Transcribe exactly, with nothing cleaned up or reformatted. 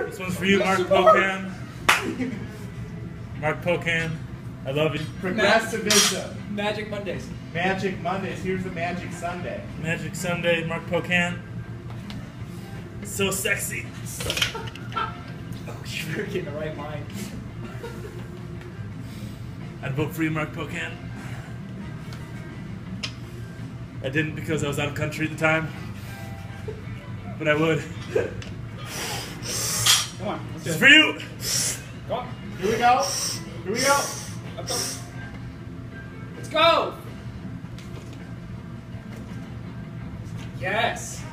This one's for you, Mark Pocan. Mark Pocan, I love you. Progressivism. Magic Mondays. Magic Mondays. Here's the Magic Sunday. Magic Sunday, Mark Pocan. So sexy. Oh, you're in the right mind. I'd vote for you, Mark Pocan. I didn't because I was out of country at the time, but I would. Come on. Let's do It's it. for you. Go on. Here we go. Here we go. Let's go. Let's go. Yes.